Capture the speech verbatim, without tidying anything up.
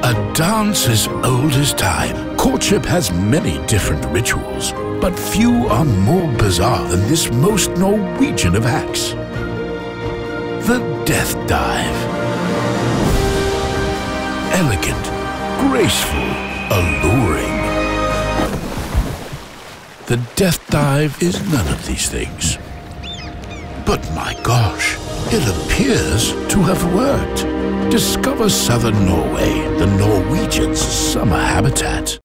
A dance as old as time, courtship has many different rituals, but few are more bizarre than this most Norwegian of acts. The death dive. Elegant, graceful, alluring. The death dive is none of these things. But my gosh, it appears to have worked. Discover Southern Norway, the Norwegians' summer habitat.